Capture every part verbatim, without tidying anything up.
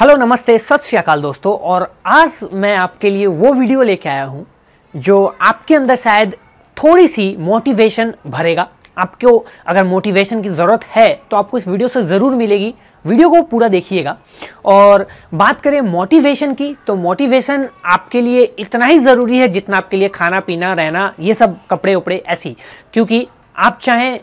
Hello नमस्ते सत श्री अकाल दोस्तों। और आज मैं आपके लिए वो वीडियो लेके आया हूँ जो आपके अंदर शायद थोड़ी सी मोटिवेशन भरेगा। आपको अगर मोटिवेशन की ज़रूरत है तो आपको इस वीडियो से ज़रूर मिलेगी। वीडियो को पूरा देखिएगा। और बात करें मोटिवेशन की तो मोटिवेशन आपके लिए इतना ही ज़रूरी है जितना आपके लिए खाना पीना रहना ये सब कपड़े उपड़े ऐसी। क्योंकि आप चाहे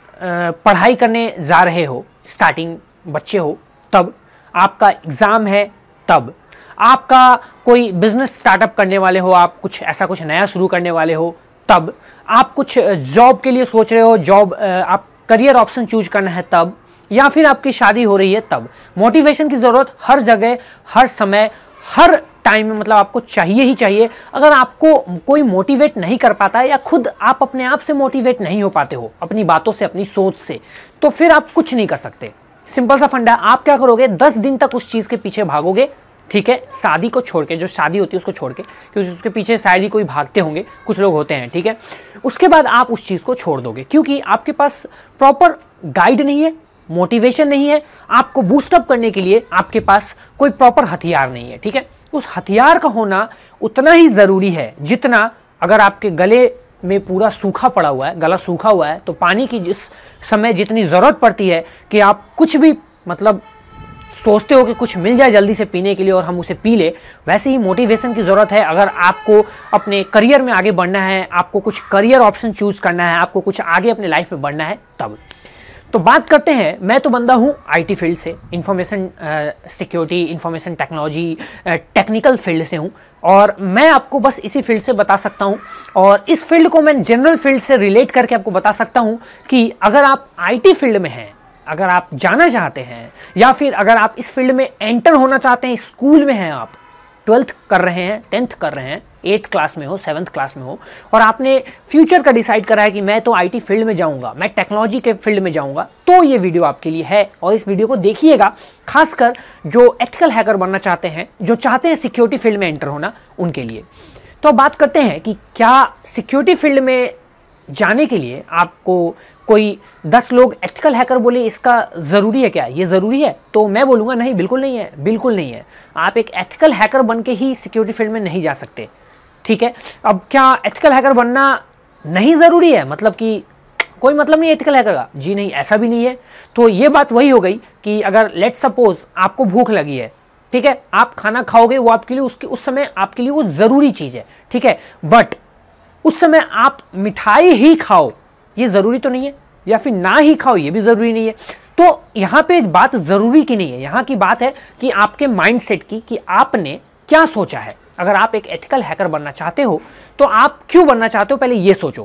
पढ़ाई करने जा रहे हो, स्टार्टिंग बच्चे हो तब, आपका एग्ज़ाम है तब, आपका कोई बिजनेस स्टार्टअप करने वाले हो, आप कुछ ऐसा कुछ नया शुरू करने वाले हो तब, आप कुछ जॉब के लिए सोच रहे हो, जॉब आप करियर ऑप्शन चूज करना है तब, या फिर आपकी शादी हो रही है तब, मोटिवेशन की ज़रूरत हर जगह हर समय हर टाइम में मतलब आपको चाहिए ही चाहिए। अगर आपको कोई मोटिवेट नहीं कर पाता है या खुद आप अपने आप से मोटिवेट नहीं हो पाते हो अपनी बातों से, अपनी सोच से, तो फिर आप कुछ नहीं कर सकते। सिंपल सा फंडा, आप क्या करोगे, दस दिन तक उस चीज़ के पीछे भागोगे, ठीक है, शादी को छोड़ के, जो शादी होती है उसको छोड़ के, क्योंकि उसके पीछे शायद ही कोई भागते होंगे, कुछ लोग होते हैं, ठीक है। उसके बाद आप उस चीज़ को छोड़ दोगे क्योंकि आपके पास प्रॉपर गाइड नहीं है, मोटिवेशन नहीं है, आपको बूस्टअप करने के लिए आपके पास कोई प्रॉपर हथियार नहीं है, ठीक है। उस हथियार का होना उतना ही ज़रूरी है जितना अगर आपके गले में पूरा सूखा पड़ा हुआ है, गला सूखा हुआ है, तो पानी की जिस समय जितनी ज़रूरत पड़ती है कि आप कुछ भी मतलब सोचते हो कि कुछ मिल जाए जल्दी से पीने के लिए और हम उसे पी ले, वैसे ही मोटिवेशन की ज़रूरत है। अगर आपको अपने करियर में आगे बढ़ना है, आपको कुछ करियर ऑप्शन चूज़ करना है, आपको कुछ आगे अपने लाइफ में बढ़ना है तब। तो बात करते हैं, मैं तो बंदा हूँ आईटी फील्ड से, information security, information technology, technical field से हूँ और मैं आपको बस इसी फील्ड से बता सकता हूँ। और इस फील्ड को मैं जनरल फील्ड से रिलेट करके आपको बता सकता हूँ कि अगर आप आईटी फील्ड में हैं, अगर आप जाना चाहते हैं, या फिर अगर आप इस फील्ड में एंटर होना चाहते हैं, स्कूल में हैं, आप ट्वेल्थ कर रहे हैं, टेंथ कर रहे हैं, एट्थ क्लास में हो, सेवन्थ क्लास में हो, और आपने फ्यूचर का डिसाइड करा है कि मैं तो आईटी फील्ड में जाऊंगा, मैं टेक्नोलॉजी के फील्ड में जाऊंगा, तो ये वीडियो आपके लिए है। और इस वीडियो को देखिएगा, खासकर जो एथिकल हैकर बनना चाहते हैं, जो चाहते हैं सिक्योरिटी फील्ड में एंटर होना, उनके लिए। तो अब बात करते हैं कि क्या सिक्योरिटी फील्ड में जाने के लिए आपको कोई दस लोग एथिकल हैकर बोले इसका ज़रूरी है क्या, ये ज़रूरी है? तो मैं बोलूँगा नहीं, बिल्कुल नहीं है, बिल्कुल नहीं है। आप एक एथिकल हैकर बन के ही सिक्योरिटी फील्ड में नहीं जा सकते, ठीक है। अब क्या एथिकल हैकर बनना नहीं ज़रूरी है, मतलब कि कोई मतलब नहीं एथिकल हैकर का? जी नहीं, ऐसा भी नहीं है। तो ये बात वही हो गई कि अगर लेट सपोज आपको भूख लगी है, ठीक है, आप खाना खाओगे, वो आपके लिए उसके उस समय आपके लिए वो ज़रूरी चीज़ है, ठीक है। बट उस समय आप मिठाई ही खाओ ये ज़रूरी तो नहीं है, या फिर ना ही खाओ ये भी ज़रूरी नहीं है। तो यहाँ पे बात ज़रूरी की नहीं है, यहाँ की बात है कि आपके माइंडसेट की, कि आपने क्या सोचा है। अगर आप एक एथिकल हैकर बनना चाहते हो तो आप क्यों बनना चाहते हो, पहले ये सोचो।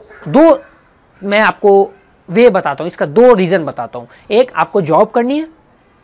दो मैं आपको वे बताता हूँ, इसका दो रीज़न बताता हूँ। एक, आपको जॉब करनी है,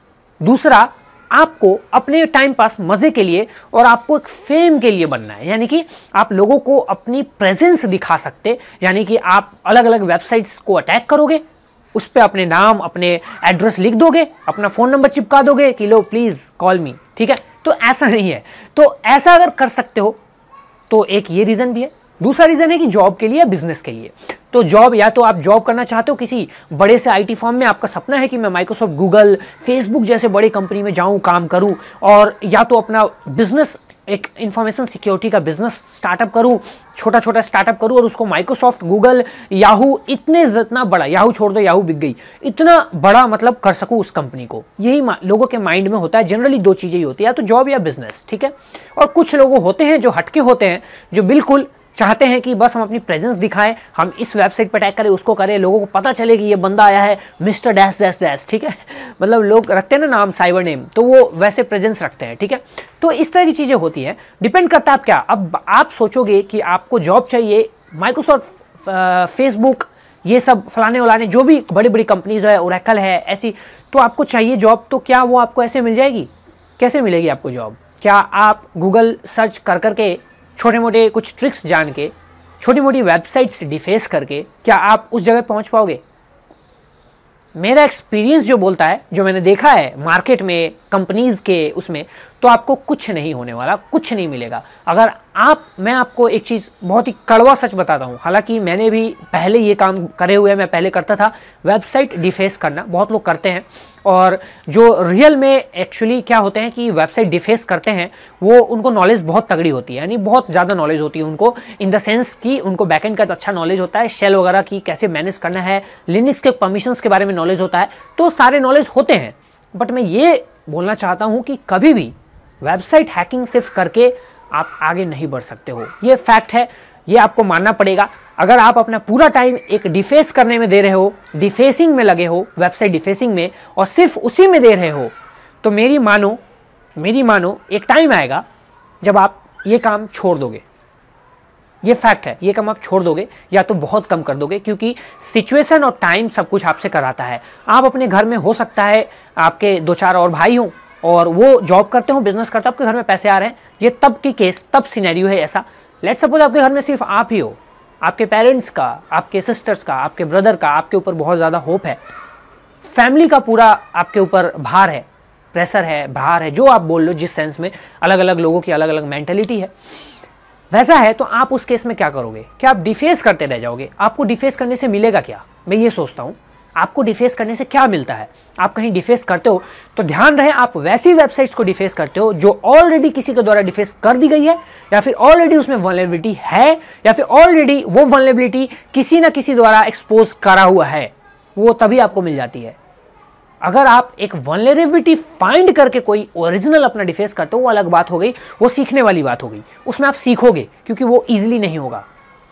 दूसरा आपको अपने टाइम पास मज़े के लिए और आपको एक फेम के लिए बनना है, यानी कि आप लोगों को अपनी प्रेजेंस दिखा सकते, यानी कि आप अलग अलग वेबसाइट्स को अटैक करोगे, उस पर अपने नाम, अपने एड्रेस लिख दोगे, अपना फ़ोन नंबर चिपका दोगे कि लो प्लीज़ कॉल मी, ठीक है। तो ऐसा नहीं है। तो ऐसा अगर कर सकते हो तो एक ये रीज़न भी है। दूसरा रीज़न है कि जॉब के लिए या बिजनेस के लिए। तो जॉब, या तो आप जॉब करना चाहते हो किसी बड़े से आईटी फर्म में, आपका सपना है कि मैं माइक्रोसॉफ्ट, गूगल, फेसबुक जैसे बड़े कंपनी में जाऊं, काम करूं, और या तो अपना बिजनेस, एक इंफॉर्मेशन सिक्योरिटी का बिजनेस स्टार्टअप करूं, छोटा छोटा स्टार्टअप करूं और उसको माइक्रोसॉफ्ट, गूगल, याहू, इतने जितना बड़ा, याहू छोड़ दो, याहू बिक गई, इतना बड़ा मतलब कर सकूं उस कंपनी को। यही लोगों के माइंड में होता है। जनरली दो चीज़ें ही होती है, या तो जॉब या बिजनेस, ठीक है। और कुछ लोग होते हैं जो हटके होते हैं, जो बिल्कुल चाहते हैं कि बस हम अपनी प्रेजेंस दिखाएं, हम इस वेबसाइट पर अटैक करें, उसको करें, लोगों को पता चले कि ये बंदा आया है, मिस्टर डैश डैश डैश, ठीक है। मतलब लोग रखते हैं ना नाम, साइबर नेम, तो वो वैसे प्रेजेंस रखते हैं, ठीक है। तो इस तरह की चीज़ें होती हैं, डिपेंड करता है आप क्या। अब आप सोचोगे कि आपको जॉब चाहिए, माइक्रोसॉफ्ट, फेसबुक, ये सब फलाने वलाने जो भी बड़ी बड़ी कंपनीज है, ओरेकल है, ऐसी, तो आपको चाहिए जॉब, तो क्या वो आपको ऐसे मिल जाएगी? कैसे मिलेगी आपको जॉब? क्या आप गूगल सर्च कर करके, छोटे मोटे कुछ ट्रिक्स जान के, छोटी मोटी वेबसाइट्स डिफेस करके, क्या आप उस जगह पहुंच पाओगे? मेरा एक्सपीरियंस जो बोलता है, जो मैंने देखा है मार्केट में, कंपनीज के उसमें, तो आपको कुछ नहीं होने वाला, कुछ नहीं मिलेगा। अगर आप, मैं आपको एक चीज़ बहुत ही कड़वा सच बताता हूँ, हालांकि मैंने भी पहले ये काम करे हुए हैं, मैं पहले करता था वेबसाइट डिफेस करना, बहुत लोग करते हैं। और जो रियल में एक्चुअली क्या होते हैं कि वेबसाइट डिफेस करते हैं, वो उनको नॉलेज बहुत तगड़ी होती है, यानी बहुत ज़्यादा नॉलेज होती है उनको, इन द सेंस कि उनको बैकएंड का अच्छा नॉलेज होता है, शेल वगैरह की कैसे मैनेज करना है, लिनक्स के परमिशंस के बारे में नॉलेज होता है, तो सारे नॉलेज होते हैं। बट मैं ये बोलना चाहता हूँ कि कभी भी वेबसाइट हैकिंग सिर्फ करके आप आगे नहीं बढ़ सकते हो, ये फैक्ट है, ये आपको मानना पड़ेगा। अगर आप अपना पूरा टाइम एक डिफेस करने में दे रहे हो, डिफेसिंग में लगे हो, वेबसाइट डिफेसिंग में, और सिर्फ उसी में दे रहे हो, तो मेरी मानो मेरी मानो एक टाइम आएगा जब आप ये काम छोड़ दोगे। ये फैक्ट है, ये काम आप छोड़ दोगे या तो बहुत कम कर दोगे, क्योंकि सिचुएशन और टाइम सब कुछ आपसे कराता है। आप अपने घर में, हो सकता है आपके दो चार और भाई हों और वो जॉब करते हो, बिजनेस करते हो, आपके घर में पैसे आ रहे हैं, ये तब की केस, तब सिनेरियो है ऐसा। लेट्स सपोज आपके घर में सिर्फ आप ही हो, आपके पेरेंट्स का, आपके सिस्टर्स का, आपके ब्रदर का आपके ऊपर बहुत ज़्यादा होप है, फैमिली का पूरा आपके ऊपर भार है, प्रेशर है, भार है, जो आप बोल लो, जिस सेंस में, अलग अलग लोगों की अलग अलग मेंटेलिटी है, वैसा है। तो आप उस केस में क्या करोगे? क्या आप डिफेस करते रह जाओगे? आपको डिफेस करने से मिलेगा क्या? मैं ये सोचता हूँ, आपको डिफेस करने से क्या मिलता है? आप कहीं डिफेस करते हो तो ध्यान रहे, आप वैसी वेबसाइट्स को डिफेस करते हो जो ऑलरेडी किसी के द्वारा डिफेस कर दी गई है, या फिर ऑलरेडी उसमें वल्नरेबिलिटी है, या फिर ऑलरेडी वो वल्नरेबिलिटी किसी ना किसी द्वारा एक्सपोज करा हुआ है, वो तभी आपको मिल जाती है। अगर आप एक वल्नरेबिलिटी फाइंड करके कोई ओरिजिनल अपना डिफेस करते हो, वो अलग बात हो गई, वो सीखने वाली बात हो गई, उसमें आप सीखोगे, क्योंकि वो ईजिली नहीं होगा।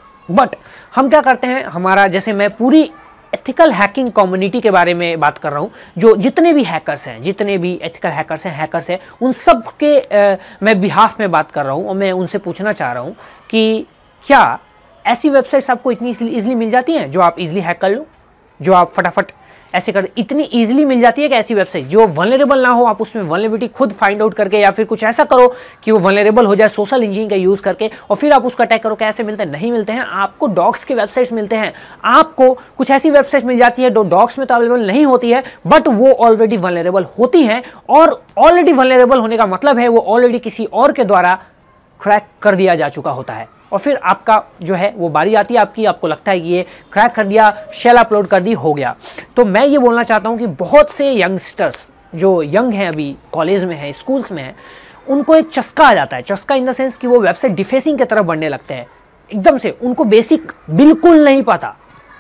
बट हम क्या करते हैं, हमारा, जैसे मैं पूरी एथिकल हैकिंग कम्युनिटी के बारे में बात कर रहा हूँ, जो जितने भी हैकर्स हैं, जितने भी एथिकल हैकर्स हैं, हैकर्स हैं, उन सब के आ, मैं बिहाफ में बात कर रहा हूँ, और मैं उनसे पूछना चाह रहा हूँ कि क्या ऐसी वेबसाइट्स आपको इतनी ईजिली मिल जाती हैं जो आप इजीली हैक कर लो, जो आप फटाफट ऐसे कर, इतनी इजीली मिल जाती है कि ऐसी वेबसाइट जो वल्नरेबल ना हो, आप उसमें वल्नरेबिलिटी खुद फाइंड आउट करके, या फिर कुछ ऐसा करो कि वो वल्नरेबल हो जाए सोशल इंजीनियरिंग का यूज़ करके, और फिर आप उसका अटैक करो? कैसे मिलते हैं? नहीं मिलते हैं। आपको डॉक्स के वेबसाइट्स मिलते हैं, आपको कुछ ऐसी वेबसाइट मिल जाती है जो डॉक्स में तो अवेलेबल नहीं होती है, बट वो ऑलरेडी वल्नरेबल होती हैं, और ऑलरेडी वल्नरेबल होने का मतलब है वो ऑलरेडी किसी और के द्वारा क्रैक कर दिया जा चुका होता है, और फिर आपका जो है वो बारी आती है आपकी, आपको लगता है कि ये क्रैक कर दिया, शेल अपलोड कर दी, हो गया। तो मैं ये बोलना चाहता हूँ कि बहुत से यंगस्टर्स जो यंग हैं, अभी कॉलेज में हैं, स्कूल्स में हैं, उनको एक चस्का आ जाता है। चस्का इन द सेंस कि वो वेबसाइट डिफेसिंग की तरफ बढ़ने लगते हैं एकदम से, उनको बेसिक बिल्कुल नहीं पता।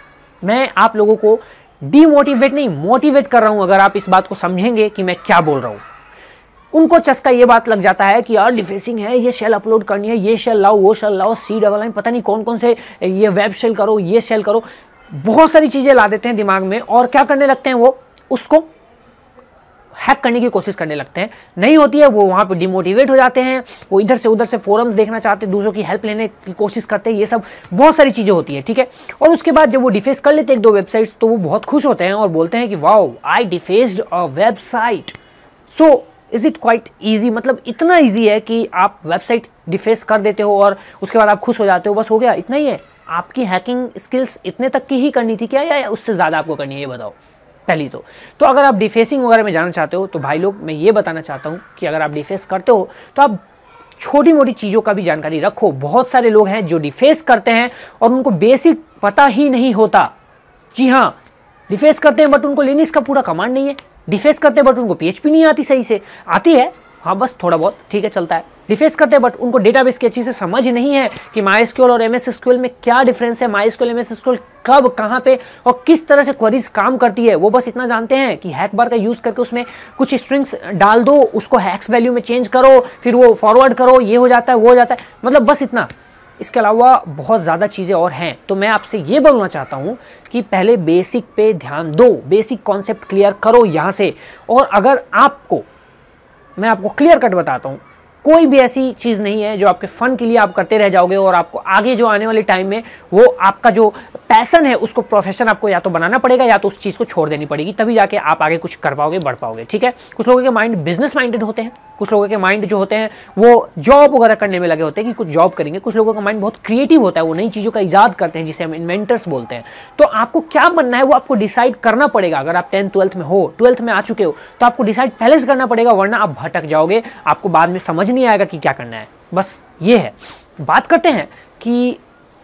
मैं आप लोगों को डीमोटिवेट नहीं, मोटिवेट कर रहा हूँ, अगर आप इस बात को समझेंगे कि मैं क्या बोल रहा हूँ। उनको चस्का ये बात लग जाता है कि यार डिफेसिंग है, ये शेल अपलोड करनी है, ये शेल लाओ, वो शेल लाओ, सी डबल लाइन, पता नहीं कौन कौन से, ये वेब शेल करो, ये शेल करो, बहुत सारी चीज़ें ला देते हैं दिमाग में, और क्या करने लगते हैं, वो उसको हैक करने की कोशिश करने लगते हैं। नहीं होती है, वो वहाँ पे डिमोटिवेट हो जाते हैं, वो इधर से उधर से फोरम्स देखना चाहते हैं, दूसरों की हेल्प लेने की कोशिश करते हैं, ये सब बहुत सारी चीज़ें होती हैं, ठीक है। और उसके बाद जब वो डिफेस कर लेते हैं एक दो वेबसाइट्स, तो वो बहुत खुश होते हैं और बोलते हैं कि wow, I defaced a website. So is it quite easy? मतलब इतना ईजी है कि आप वेबसाइट डिफेस कर देते हो और उसके बाद आप खुश हो जाते हो, बस हो गया, इतना ही है? आपकी हैकिंग स्किल्स इतने तक की ही करनी थी क्या, या उससे ज़्यादा आपको करनी है, ये बताओ पहली तो। तो अगर आप डिफेसिंग वगैरह में जाना चाहते हो तो भाई लोग, मैं ये बताना चाहता हूँ कि अगर आप डिफेस करते हो तो आप छोटी मोटी चीज़ों का भी जानकारी रखो। बहुत सारे लोग हैं जो डिफेस करते हैं और उनको बेसिक पता ही नहीं होता। जी हाँ, डिफेस करते हैं बट उनको लिनक्स का पूरा कमांड नहीं है, डिफेस करते हैं बट उनको पीएचपी नहीं आती, सही से आती है, हाँ बस थोड़ा बहुत, ठीक है, चलता है। डिफेस करते हैं बट उनको डेटाबेस की अच्छी से समझ नहीं है कि माइस्क्यूएल और एमएस एसक्यूएल में क्या डिफरेंस है, माइस्क्यूएल एमएस एसक्यूएल कब, कहाँ पे और किस तरह से क्वेरीज काम करती है। वो बस इतना जानते हैं कि हैक बार का यूज करके उसमें कुछ स्ट्रिंग्स डाल दो, उसको हैक्स वैल्यू में चेंज करो, फिर वो फॉरवर्ड करो, ये हो जाता है, वो हो जाता है, मतलब बस इतना। इसके अलावा बहुत ज़्यादा चीज़ें और हैं। तो मैं आपसे ये बोलना चाहता हूँ कि पहले बेसिक पे ध्यान दो, बेसिक कॉन्सेप्ट क्लियर करो यहाँ से। और अगर आपको, मैं आपको क्लियर कट बताता हूँ, कोई भी ऐसी चीज़ नहीं है जो आपके फ़न के लिए आप करते रह जाओगे और आपको आगे जो आने वाले टाइम में वो आपका जो पैसन है उसको प्रोफेशन आपको या तो बनाना पड़ेगा या तो उस चीज़ को छोड़ देनी पड़ेगी, तभी जाके आप आगे कुछ कर पाओगे, बढ़ पाओगे, ठीक है। कुछ लोगों के माइंड बिजनेस माइंडेड होते हैं, कुछ लोगों के माइंड जो होते हैं वो जॉब वगैरह करने में लगे होते हैं कि कुछ जॉब करेंगे। कुछ लोगों का माइंड बहुत क्रिएटिव होता है, वो नई चीज़ों का ईजाद करते हैं जिसे हम इन्वेंटर्स बोलते हैं। तो आपको क्या बनना है वो आपको डिसाइड करना पड़ेगा। अगर आप टेंथ ट्वेल्थ में हो, ट्वेल्थ में आ चुके हो, तो आपको डिसाइड पहले से करना पड़ेगा, वरना आप भटक जाओगे, आपको बाद में समझ नहीं आएगा कि क्या करना है। बस ये है। बात करते हैं कि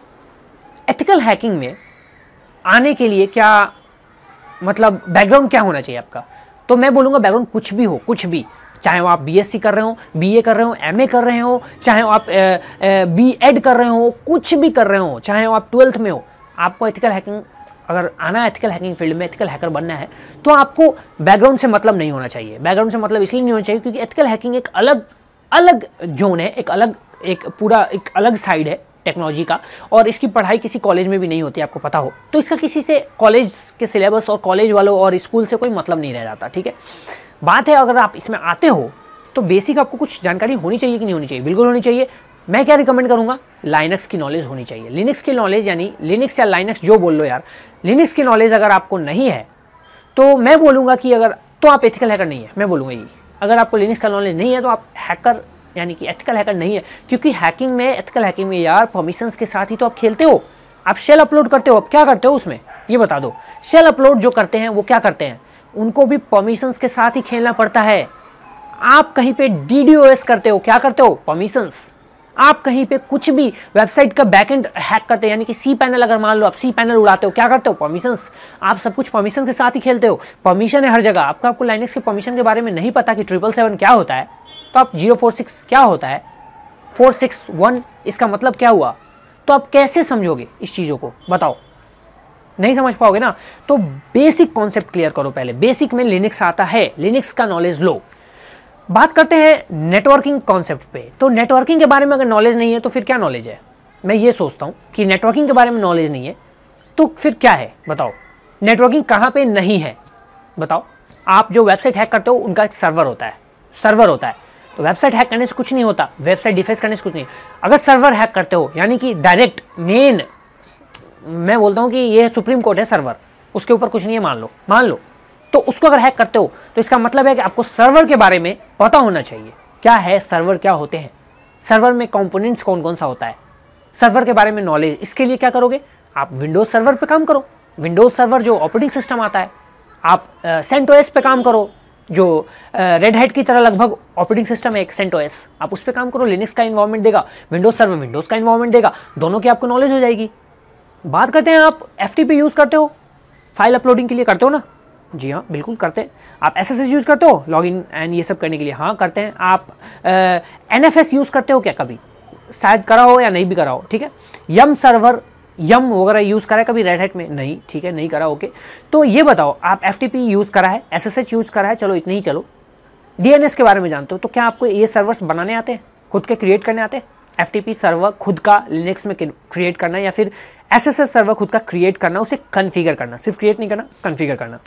एथिकल हैकिंग में आने के लिए क्या, मतलब बैकग्राउंड क्या होना चाहिए आपका। तो मैं बोलूँगा बैकग्राउंड कुछ भी हो, कुछ भी, चाहे वो आप बीएससी कर रहे हो, बीए कर रहे हो, एमए कर रहे हो, चाहे वो आप बीएड कर रहे हो, कुछ भी कर रहे हो, चाहे वो आप ट्वेल्थ में हो, आपको एथिकल हैकिंग अगर आना है, एथिकल हैकिंग फील्ड में एथिकल हैकर बनना है, तो आपको बैकग्राउंड से मतलब नहीं होना चाहिए। बैकग्राउंड से मतलब इसलिए नहीं होना चाहिए क्योंकि एथिकल हैकिंग एक अलग अलग जोन है, एक अलग एक पूरा एक अलग साइड है टेक्नोलॉजी का, और इसकी पढ़ाई किसी कॉलेज में भी नहीं होती, आपको पता हो, तो इसका किसी से कॉलेज के सिलेबस और कॉलेज वालों और स्कूल से कोई मतलब नहीं रह जाता। ठीक है, बात है अगर आप इसमें आते हो तो बेसिक आपको कुछ जानकारी होनी चाहिए कि नहीं होनी चाहिए, बिल्कुल होनी चाहिए। मैं क्या रिकमेंड करूंगा, लाइनक्स की नॉलेज होनी चाहिए। लिनक्स की नॉलेज यानी लिनक्स या लाइनक्स जो बोल लो यार, लिनक्स की नॉलेज अगर आपको नहीं है तो मैं बोलूँगा कि अगर तो आप एथिकल हैकर नहीं है, मैं बोलूँगा ये, अगर आपको लिनक्स का नॉलेज नहीं है तो आप हैकर यानी कि एथिकल हैकर नहीं है। क्योंकि हैकिंग में, एथिकल हैकिंग में यार परमिशंस के साथ ही तो आप खेलते हो, आप शेल अपलोड करते हो, आप क्या करते हो उसमें ये बता दो। शेल अपलोड जो करते हैं वो क्या करते हैं, उनको भी परमिशंस के साथ ही खेलना पड़ता है। आप कहीं पे डीडीओएस करते हो, क्या करते हो, परमिशंस। आप कहीं पे कुछ भी वेबसाइट का बैकएंड हैक करते हो, यानी कि सी पैनल, अगर मान लो आप सी पैनल उड़ाते हो, क्या करते हो, परमिशंस। आप सब कुछ परमिशन के साथ ही खेलते हो, परमिशन है हर जगह। आपको आपको लाइनक्स के परमिशन के बारे में नहीं पता कि ट्रिपल सेवन क्या होता है, तो आप जीरो फोर सिक्स क्या होता है, फोर सिक्स वन इसका मतलब क्या हुआ, तो आप कैसे समझोगे इस चीज़ों को, बताओ, नहीं समझ पाओगे ना। तो बेसिक कॉन्सेप्ट क्लियर करो पहले, बेसिक में लिनक्स आता है, लिनक्स का नॉलेज लो। बात करते हैं नेटवर्किंग कॉन्सेप्ट पे। तो नेटवर्किंग के बारे में अगर नॉलेज नहीं है तो फिर क्या नॉलेज है, मैं ये सोचता हूँ कि नेटवर्किंग के बारे में नॉलेज नहीं है तो फिर क्या है, बताओ। नेटवर्किंग कहाँ पे नहीं है बताओ। आप जो वेबसाइट हैक करते हो उनका एक सर्वर होता है, सर्वर होता है, तो वेबसाइट हैक करने से कुछ नहीं होता, वेबसाइट डिफेंस करने से कुछ नहीं। अगर सर्वर हैक करते हो यानी कि डायरेक्ट मेन, मैं बोलता हूँ कि ये सुप्रीम कोर्ट है सर्वर, उसके ऊपर कुछ नहीं है, मान लो मान लो तो उसको अगर हैक करते हो तो इसका मतलब है कि आपको सर्वर के बारे में पता होना चाहिए। क्या है सर्वर, क्या होते हैं सर्वर में, कंपोनेंट्स कौन कौन सा होता है, सर्वर के बारे में नॉलेज। इसके लिए क्या करोगे, आप विंडोज सर्वर पे काम करो, विंडोज सर्वर जो ऑपरेटिंग सिस्टम आता है। आप सेंटोएस पे काम करो, जो रेड हैट की तरह लगभग ऑपरेटिंग सिस्टम है एक सेंटोएस, आप उस पर काम करो। लिनक्स का इन्वायरमेंट देगा, विंडोज सर्वर विंडोज का इन्वायरमेंट देगा, दोनों की आपको नॉलेज हो जाएगी। बात करते हैं, आप एफटीपी यूज़ करते हो, फाइल अपलोडिंग के लिए करते हो ना, जी हाँ बिल्कुल करते हैं। आप एसएसएस यूज़ करते हो लॉगिन एंड ये सब करने के लिए, हाँ करते हैं। आप एनएफएस यूज़ करते हो क्या कभी, शायद करा हो या नहीं भी करा हो, ठीक है। यम सर्वर, यम वगैरह यूज़ करा है कभी रेड हैट में, नहीं, ठीक है नहीं करा, ओके। तो ये बताओ, आप एफटीपी यूज़ करा है, एसएसएच यूज़ करा है, चलो इतने ही चलो। डीएनएस के बारे में जानते हो, तो क्या आपको ये सर्वर्स बनाने आते हैं, खुद के क्रिएट करने आते हैं। एफटीपी सर्वर खुद का लिनक्स में क्रिएट करना, या फिर एसएसएस सर्वर खुद का क्रिएट करना, उसे कन्फिगर करना, सिर्फ क्रिएट नहीं करना, कन्फिगर करना।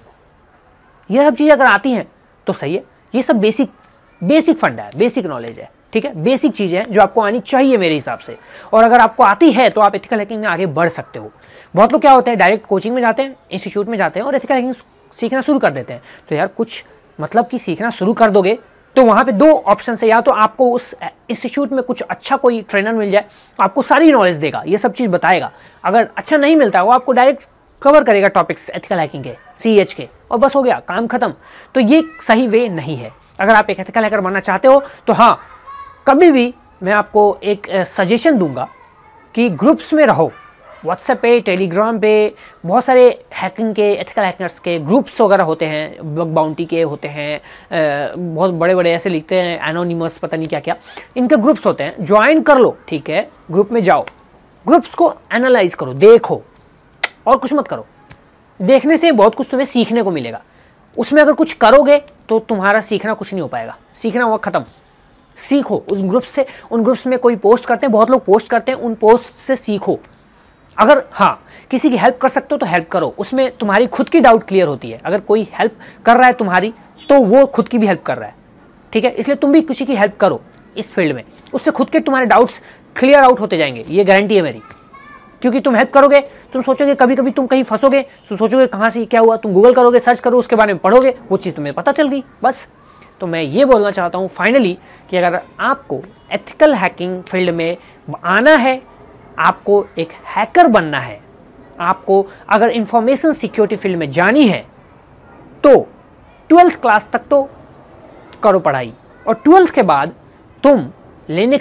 ये सब चीज़ें अगर आती हैं तो सही है। ये सब बेसिक बेसिक फंडा है, बेसिक नॉलेज है, ठीक है, बेसिक चीज़ें हैं जो आपको आनी चाहिए मेरे हिसाब से। और अगर आपको आती है तो आप एथिकल हैकिंग में आगे बढ़ सकते हो। बहुत लोग क्या होता है, डायरेक्ट कोचिंग में जाते हैं, इंस्टीट्यूट में जाते हैं और एथिकल हैकिंग सीखना शुरू कर देते हैं। तो यार कुछ मतलब कि सीखना शुरू कर दोगे तो वहाँ पे दो ऑप्शन है, या तो आपको उस इंस्टीट्यूट में कुछ अच्छा कोई ट्रेनर मिल जाए, आपको सारी नॉलेज देगा, ये सब चीज़ बताएगा। अगर अच्छा नहीं मिलता, वो आपको डायरेक्ट कवर करेगा टॉपिक्स एथिकल हैकिंग के, सी एच के, और बस हो गया काम खत्म। तो ये सही वे नहीं है। अगर आप एक एथिकल हैकर बनना चाहते हो तो हाँ, कभी भी मैं आपको एक सजेशन दूंगा कि ग्रुप्स में रहो, व्हाट्सएप पे, टेलीग्राम पे बहुत सारे हैकिंग के, एथिकल हैकर्स के ग्रुप्स वगैरह होते हैं, बग बाउंटी के होते हैं, बहुत बड़े बड़े ऐसे लिखते हैं एनोनिमस, पता नहीं क्या क्या, इनके ग्रुप्स होते हैं, ज्वाइन कर लो, ठीक है, ग्रुप में जाओ, ग्रुप्स को एनालाइज करो, देखो, और कुछ मत करो। देखने से बहुत कुछ तुम्हें सीखने को मिलेगा, उसमें अगर कुछ करोगे तो तुम्हारा सीखना कुछ नहीं हो पाएगा, सीखना हुआ ख़त्म। सीखो उस ग्रुप से, उन ग्रुप्स में कोई पोस्ट करते हैं, बहुत लोग पोस्ट करते हैं, उन पोस्ट से सीखो। अगर हाँ किसी की हेल्प कर सकते हो तो हेल्प करो, उसमें तुम्हारी खुद की डाउट क्लियर होती है। अगर कोई हेल्प कर रहा है तुम्हारी तो वो खुद की भी हेल्प कर रहा है, ठीक है, इसलिए तुम भी किसी की हेल्प करो इस फील्ड में, उससे खुद के तुम्हारे डाउट्स क्लियर आउट होते जाएंगे, ये गारंटी है मेरी। क्योंकि तुम हेल्प करोगे, तुम सोचोगे, कभी कभी तुम कहीं फंसोगे तो सोचोगे कहाँ से क्या हुआ, तुम गूगल करोगे, सर्च करो, उसके बारे में पढ़ोगे, वो चीज़ तुम्हें पता चल गई, बस। तो मैं ये बोलना चाहता हूँ फाइनली कि अगर आपको एथिकल हैकिंग फील्ड में आना है, आपको एक हैकर बनना है, आपको अगर इंफॉर्मेशन सिक्योरिटी फील्ड में जानी है तो ट्वेल्थ क्लास तक तो करो पढ़ाई, और ट्वेल्थ के बाद तुम लिनक्स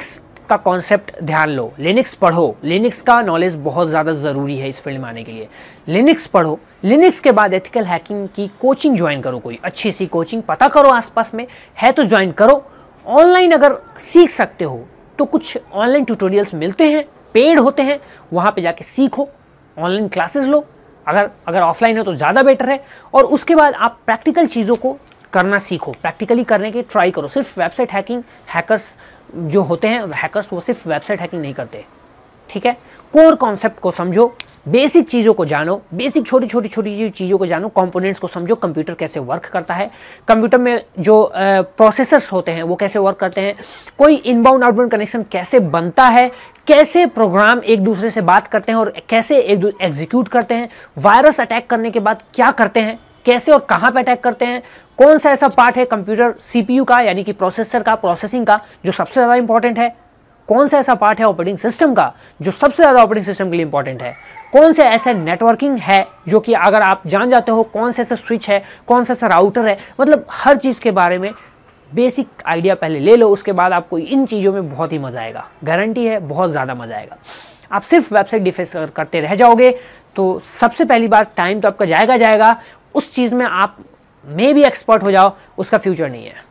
का कॉन्सेप्ट ध्यान लो, लिनक्स पढ़ो, लिनक्स का नॉलेज बहुत ज़्यादा ज़रूरी है इस फील्ड में आने के लिए। लिनक्स पढ़ो, लिनक्स के बाद एथिकल हैकिंग की कोचिंग ज्वाइन करो, कोई अच्छी सी कोचिंग पता करो आसपास में है तो ज्वाइन करो। ऑनलाइन अगर सीख सकते हो तो कुछ ऑनलाइन ट्यूटोरियल्स मिलते हैं, पेड होते हैं, वहाँ पे जाके सीखो, ऑनलाइन क्लासेस लो। अगर अगर ऑफलाइन है तो ज़्यादा बेटर है। और उसके बाद आप प्रैक्टिकल चीज़ों को करना सीखो, प्रैक्टिकली करने के ट्राई करो। सिर्फ वेबसाइट हैकिंग, हैकर्स जो होते हैं हैकर्स, वो सिर्फ वेबसाइट हैकिंग नहीं करते, ठीक है। कोर कॉन्सेप्ट को समझो, बेसिक चीज़ों को जानो, बेसिक छोटी छोटी छोटी चीज़ों को जानो, कंपोनेंट्स को समझो, कंप्यूटर कैसे वर्क करता है, कंप्यूटर में जो प्रोसेसर्स होते हैं वो कैसे वर्क करते हैं, कोई इनबाउंड आउटबाउंड कनेक्शन कैसे बनता है, कैसे प्रोग्राम एक दूसरे से बात करते हैं और कैसे एक एग्जीक्यूट करते हैं, वायरस अटैक करने के बाद क्या करते हैं, कैसे और कहाँ पे अटैक करते हैं, कौन सा ऐसा पार्ट है कंप्यूटर सीपीयू का यानी कि प्रोसेसर का, प्रोसेसिंग का, जो सबसे ज़्यादा इंपॉर्टेंट है, कौन सा ऐसा पार्ट है ऑपरेटिंग सिस्टम का जो सबसे ज़्यादा ऑपरेटिंग सिस्टम के लिए इंपॉर्टेंट है, कौन से ऐसे नेटवर्किंग है जो कि अगर आप जान जाते हो, कौन से ऐसा स्विच है, कौन सा ऐसा राउटर है, मतलब हर चीज़ के बारे में बेसिक आइडिया पहले ले लो। उसके बाद आपको इन चीज़ों में बहुत ही मज़ा आएगा, गारंटी है बहुत ज़्यादा मज़ा आएगा। आप सिर्फ वेबसाइट डिफेंस करते रह जाओगे तो सबसे पहली बार टाइम तो आपका जाएगा जाएगा उस चीज़ में आप मे भी एक्सपर्ट हो जाओ, उसका फ्यूचर नहीं है,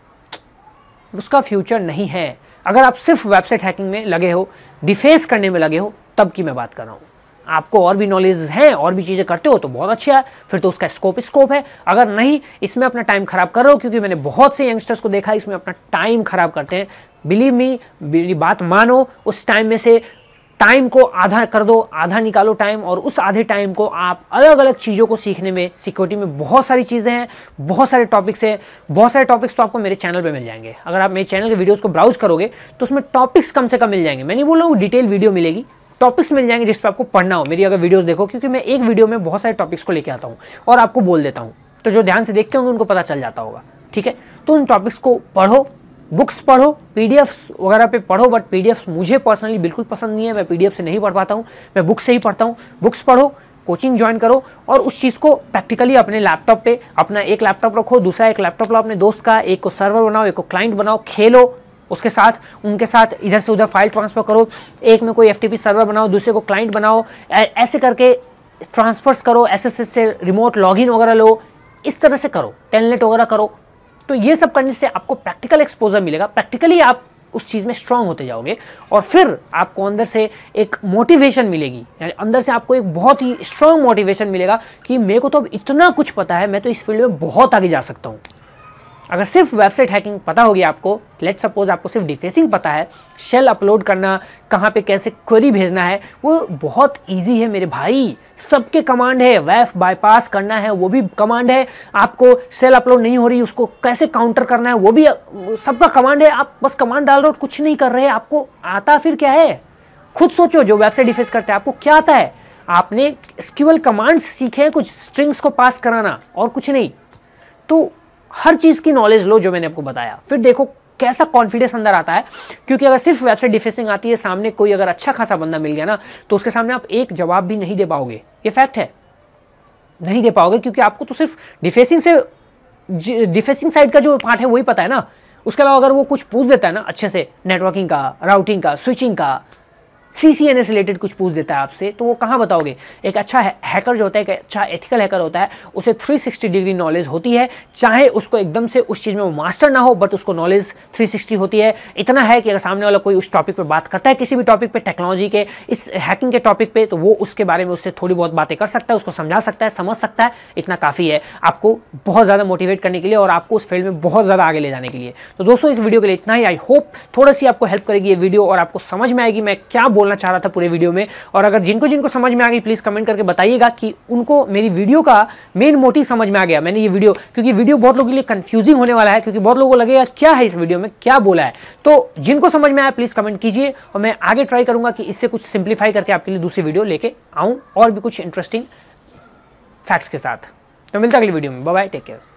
उसका फ्यूचर नहीं है। अगर आप सिर्फ वेबसाइट हैकिंग में लगे हो, डिफेंस करने में लगे हो, तब की मैं बात कर रहा हूँ। आपको और भी नॉलेज है, और भी चीज़ें करते हो तो बहुत अच्छा है, फिर तो उसका स्कोप स्कोप है। अगर नहीं, इसमें अपना टाइम खराब कर रहे हो, क्योंकि मैंने बहुत से यंगस्टर्स को देखा इसमें अपना टाइम खराब करते हैं। बिलीव मी, मेरी बात मानो, उस टाइम में से टाइम को आधा कर दो, आधा निकालो टाइम, और उस आधे टाइम को आप अलग अलग चीज़ों को सीखने में, सिक्योरिटी में बहुत सारी चीज़ें हैं, बहुत सारे टॉपिक्स हैं, बहुत सारे टॉपिक्स तो आपको मेरे चैनल पे मिल जाएंगे। अगर आप मेरे चैनल के वीडियोस को ब्राउज करोगे तो उसमें टॉपिक्स कम से कम मिल जाएंगे। मैं नहीं बोल रहा हूँ डिटेल वीडियो मिलेगी, टॉपिक्स मिल जाएंगे जिस पर आपको पढ़ना हो। मेरी अगर वीडियोस देखो, क्योंकि मैं एक वीडियो में बहुत सारे टॉपिक्स को लेकर आता हूँ और आपको बोल देता हूँ, तो जो ध्यान से देखते होंगे उनको पता चल जाता होगा, ठीक है। तो उन टॉपिक्स को पढ़ो, बुक्स पढ़ो, पीडीएफ वगैरह पे पढ़ो, बट पीडीएफ मुझे पर्सनली बिल्कुल पसंद नहीं है, मैं पीडीएफ से नहीं पढ़ पाता हूँ, मैं बुक से ही पढ़ता हूँ। बुक्स पढ़ो, कोचिंग ज्वाइन करो और उस चीज़ को प्रैक्टिकली अपने लैपटॉप पे, अपना एक लैपटॉप रखो, दूसरा एक लैपटॉप लो अपने दोस्त का, एक को सर्वर बनाओ, एक को क्लाइंट बनाओ, खेलो उसके साथ, उनके साथ इधर से उधर फाइल ट्रांसफ़र करो, एक में कोई एफटीपी सर्वर बनाओ, दूसरे को क्लाइंट बनाओ, ऐसे करके ट्रांसफर्स करो, एसएसएस से रिमोट लॉगिन वगैरह लो, इस तरह से करो, टेलनेट वगैरह करो। तो ये सब करने से आपको प्रैक्टिकल एक्सपोजर मिलेगा, प्रैक्टिकली आप उस चीज़ में स्ट्रांग होते जाओगे और फिर आपको अंदर से एक मोटिवेशन मिलेगी, यानी अंदर से आपको एक बहुत ही स्ट्रांग मोटिवेशन मिलेगा कि मेरे को तो अब इतना कुछ पता है, मैं तो इस फील्ड में बहुत आगे जा सकता हूँ। अगर सिर्फ वेबसाइट हैकिंग पता होगी आपको, लेट सपोज आपको सिर्फ डिफेसिंग पता है, शेल अपलोड करना, कहाँ पे कैसे क्वेरी भेजना है, वो बहुत इजी है मेरे भाई, सबके कमांड है। वेफ बाईपास करना है वो भी कमांड है, आपको शेल अपलोड नहीं हो रही उसको कैसे काउंटर करना है वो भी सबका कमांड है। आप बस कमांड डाल रहे हो, कुछ नहीं कर रहे, आपको आता फिर क्या है? खुद सोचो, जो वेबसाइट डिफेंस करते हैं आपको क्या आता है? आपने एसक्यूएल कमांड्स सीखे हैं, कुछ स्ट्रिंग्स को पास कराना और कुछ नहीं। तो हर चीज़ की नॉलेज लो जो मैंने आपको बताया, फिर देखो कैसा कॉन्फिडेंस अंदर आता है। क्योंकि अगर सिर्फ वेबसाइट डिफेंसिंग आती है, सामने कोई अगर अच्छा खासा बंदा मिल गया ना, तो उसके सामने आप एक जवाब भी नहीं दे पाओगे, ये फैक्ट है, नहीं दे पाओगे। क्योंकि आपको तो सिर्फ डिफेंसिंग से, डिफेंसिंग साइड का जो पार्ट है वही पता है ना। उसके अलावा अगर वो कुछ पूछ देता है ना अच्छे से, नेटवर्किंग का, राउटिंग का, स्विचिंग का, सीसीएनए से रिलेटेड कुछ पूछ देता है आपसे, तो वो कहाँ बताओगे? एक अच्छा हैकर जो होता है, एक अच्छा एथिकल हैकर होता है, उसे थ्री सिक्सटी डिग्री नॉलेज होती है, चाहे उसको एकदम से उस चीज़ में वो मास्टर ना हो, बट उसको नॉलेज थ्री सिक्सटी होती है। इतना है कि अगर सामने वाला कोई उस टॉपिक पे बात करता है, किसी भी टॉपिक पे, टेक्नोलॉजी के, इस हैकिंग के टॉपिक पे, तो वो उसके बारे में उससे थोड़ी बहुत बातें कर सकता है, उसको समझा सकता है, समझ सकता है। इतना काफ़ी है आपको बहुत ज़्यादा मोटिवेट करने के लिए और आपको उस फील्ड में बहुत ज़्यादा आगे ले जाने के लिए। तो दोस्तों, इस वीडियो के लिए इतना ही। आई होप थोड़ा सी आपको हेल्प करेगी ये वीडियो और आपको समझ में आएगी मैं क्या बोलना चाह रहा था पूरे वीडियो में। और अगर जिनको जिनको समझ में आ गई, प्लीज कमेंट करके बताइएगा कि उनको मेरी वीडियो का मेन मोटिव समझ में आ गया। मैंने ये वीडियो, क्योंकि वीडियो बहुत लोगों के लिए कंफ्यूजिंग होने वाला है, क्योंकि बहुत लोगों को लगेगा क्या है इस वीडियो में, क्या बोला है। तो जिनको समझ में आया प्लीज कमेंट कीजिए और मैं आगे ट्राई करूंगा कि इससे कुछ सिंप्लीफाई करके आपके लिए दूसरी वीडियो लेके आऊं और भी कुछ इंटरेस्टिंग फैक्ट्स के साथ। तो मिलता है अगली वीडियो में। Bye bye, take care.